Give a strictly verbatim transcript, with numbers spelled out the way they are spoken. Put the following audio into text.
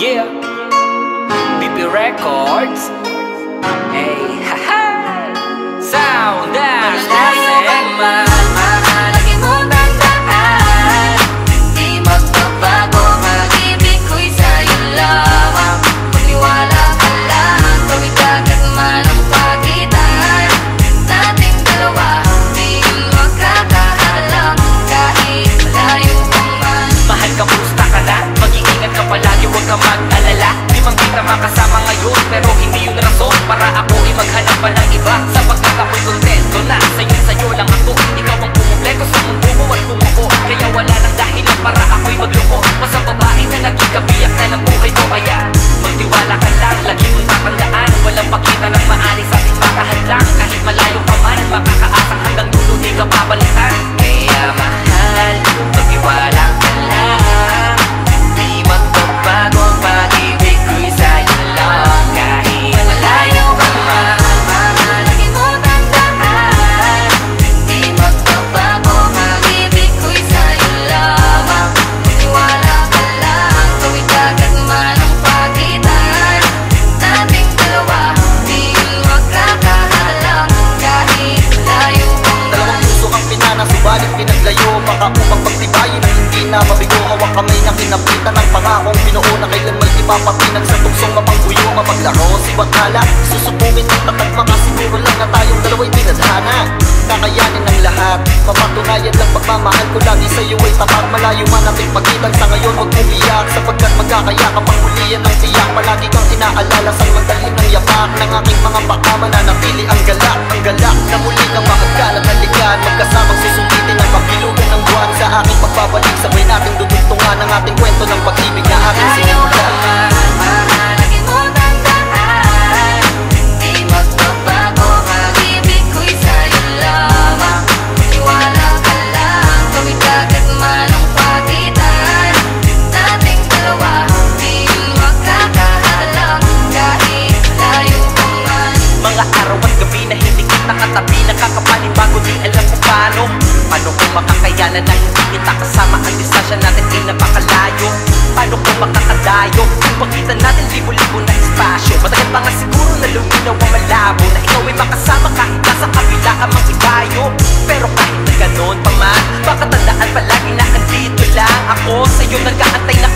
Yeah, B P Records. Hey, haha. Sound that's Malayo ka man, mahalagin mo tandaan. Di magbabago, mag-ibig ko'y sa'yo lamang. Maniwala ka lang, gawin agad man ang pagitan nating dalawa. Di yun magkakaalam, kahit malayo ka man. Mahal ka, pusta ka na, mag-iingat ka palagi, huwag ka mag-alala. Di man kita makasama ngayon, pero hindi yun rason para ako'y maghanap pa ng iba. Sapagkat ako'y kontento na sa'yo, sa'yo lang ako. Ikaw ang pumupleko sa mundo mo at bumuko. Kaya wala nang dahilan para ako'y magluko. Basta babae na naging kabiyak na ng buhay ko. Kaya magtiwala ka lang, lagi mong tatandaan. Walang pakita ng maalis sa ating makahadlang. Kahit malayo pa man, makakaasang hanggang dulo di ka babalikan. Kaya mahal, magtiwala ka lang. Di magbabago ang pag-ibig ko'y sa'yo lang. Kahit malayo ka man, mahalagin mo tandaan. Di magbabago ang pag-ibig ko'y sa'yo lamang. Maniwala ka lang, gawin agad man ang pagitan nating dalawa. Di yun magkakaalam, kahit malayo ka man. Dalawang puso ang pinana, subalit pinaglayo. Baka upang pagtibayin ang hindi na mabigo. Hawak kamay na kinapitan ng pangakong binuo na kailan may ipapatinag sa tuksong mapangguyo. Mapaglaro, si Bakala, susubungin ng tapat. Makasiguro lang na tayong dalawa'y binadhana. Kakayanin ang lahat, mapatunayan lang pagmamahal ko lagi sa'yo ay tapat. Malayo man ating pagitan sa ngayon, huwag umiyak. Sapagkat magkakayakap ang huliyan ng tiyak. Palagi kang inaalala sa magdalhin ng yapak ng aking mga baka mananatili ang galak. Ang galak na muli kang mahagkan at halikan. Magkasamang susungitin ang pakilugan ng buwan. Sa aking pagbabalik, sabay nating dudugtungan ang ating kwento ng pag-ibig na ating sinimulan. Mahalagin mo tandaan. Di magbabago, mag-ibig ko'y sa'yo lamang. Maniwala ka lang, gawin agad man ang pagitan nating dalawa. Di yun magkakaalam, kahit malayo ka man. Mga araw at gabi na hindi kita katabi, nakakapanibago di alam kung paano. Paano kung makakayanan na hindi kita kasama? Ang distansya natin ay napakalayo. Paano kung makakadayo? Kung pakita natin libo-libo na espasyo. Matagal pa nga siguro na luminaw ang malabo, na ikaw ay makasama kahit nasa kabila ka mag-ibayo. Pero kahit na ganoon pa man, baka tandaan palagi na andito lang ako sa'yo nag-aantay na